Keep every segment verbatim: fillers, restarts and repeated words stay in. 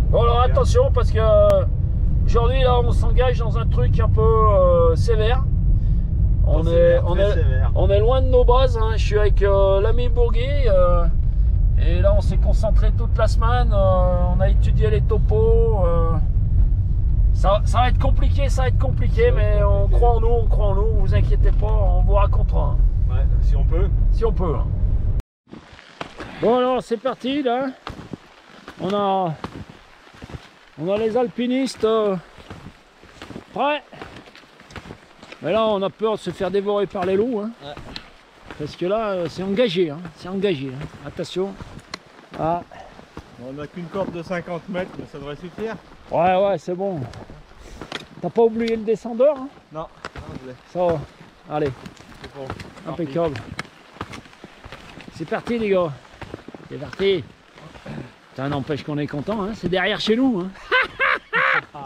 Bon alors attention parce que euh, aujourd'hui là on s'engage dans un truc un peu euh, sévère. On est, sévère, on, très est, sévère. on est loin de nos bases, hein. Je suis avec euh, l'ami Bourgui euh, et là on s'est concentré toute la semaine, euh, on a étudié les topos. Euh, ça, ça va être compliqué, ça va être compliqué, Ça va mais être on compliqué. croit en nous, on croit en nous, vous inquiétez pas, on vous racontera. Hein. Ouais, si on peut. Si on peut. Hein. Bon alors c'est parti là. On a, on a les alpinistes euh, prêts. Mais là on a peur de se faire dévorer par les loups. Hein. Ouais. Parce que là euh, c'est engagé. Hein. C'est engagé. Hein. Attention. Ah. On n'a qu'une corde de cinquante mètres, mais ça devrait suffire. Ouais ouais c'est bon. T'as pas oublié le descendeur hein? Non, non, je l'ai. Ça va. Allez. C'est bon. Impeccable. C'est parti les gars. C'est parti. Ça n'empêche qu'on est content, hein. C'est derrière chez nous. Hein.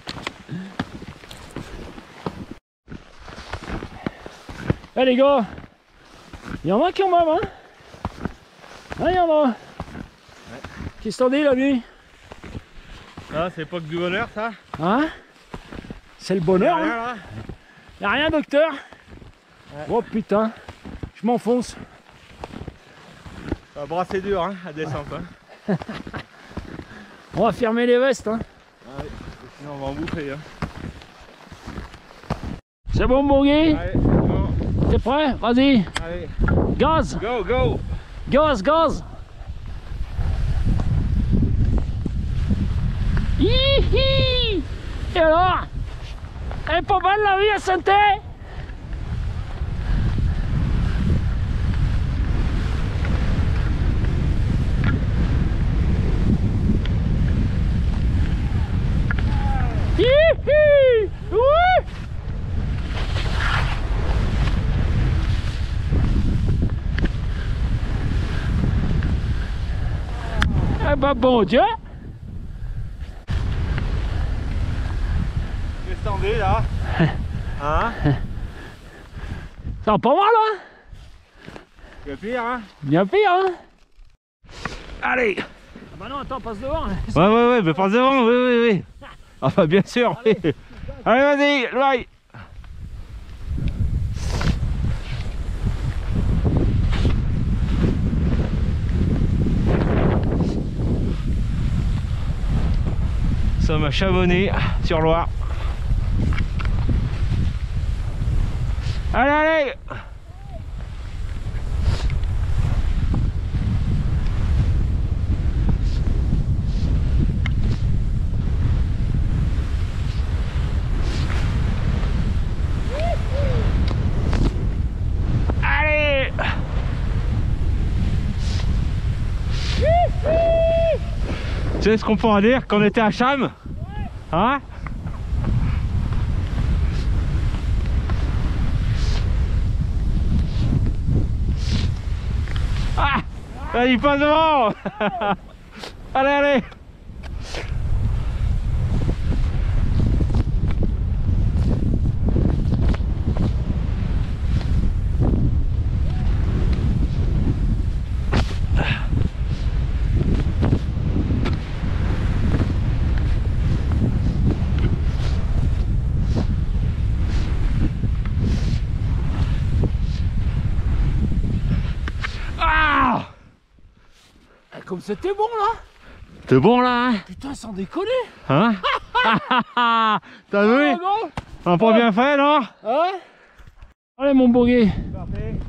Eh les gars, il y en a quand même, hein. Ah, il y en a. Ouais. Qu'est-ce que t'en dis la nuit? Ah, c'est pas que du bonheur ça? Hein? C'est le bonheur, Rien, hein. là. Y'a rien docteur? Ouais. Oh putain, je m'enfonce. Ça va brasser dur hein, à descendre. Hein. On va fermer les vestes, hein. Ah oui, sinon on va en bouffer. Hein. C'est bon Bourgui? Allez, bon. T'es prêt? Vas-y. Allez, Gaz! go, go! Gaz, gaz! Hihi! Et alors? Elle est pas mal la vie à Saint-Thé? Hihi! Oui! Eh ben bon Dieu! Descendez là. Hein? Ça va pas mal hein? C'est pire hein? Bien pire hein? Allez! Ah bah non attends passe devant! Ouais, ouais, ouais, mais passe devant, oui, oui, oui. Ah bah bien sûr, oui. Allez, vas-y, vai. Nous sommes à Chamonix, sur Loire. Allez, allez. Allez. Tu sais ce qu'on pourra dire quand on était à Cham? Hein? Ah! Allez, il passe devant. Allez, allez. Comme c'était bon là! T'es bon là, hein? Putain sans déconner! Hein? T'as vu? Ah, bon. On a pas bien fait, non? Hein? Allez mon Bourgui! Parfait.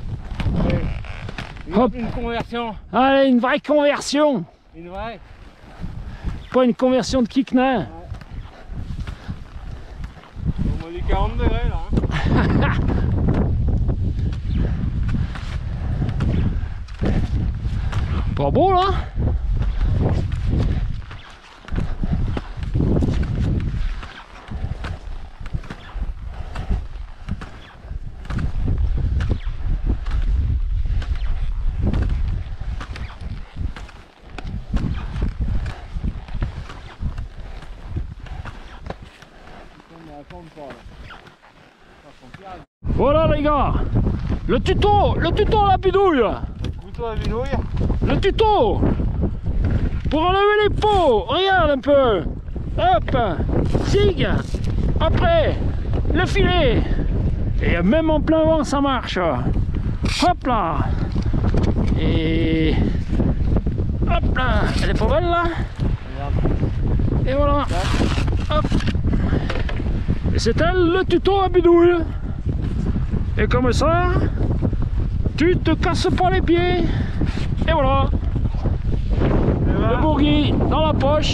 Hop. Une conversion. Allez, une vraie conversion! Une vraie. Pas une conversion de Kikna! On m'a dit quarante degrés là. Hein. Pas beau là? Voilà les gars, le tuto, le tuto à la bidouille. Le couteau à bidouille. Le tuto. pour enlever les pots. Regarde un peu. Hop, zig. Après, le filet. Et même en plein vent, ça marche. Hop là. Et hop là. Elle est pas belle là. Et voilà. Hop. Et c'est elle le tuto à bidouille. Et comme ça, tu te casses pas les pieds. Et voilà. Le bourgui dans la poche.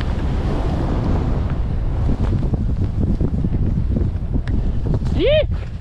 Hi!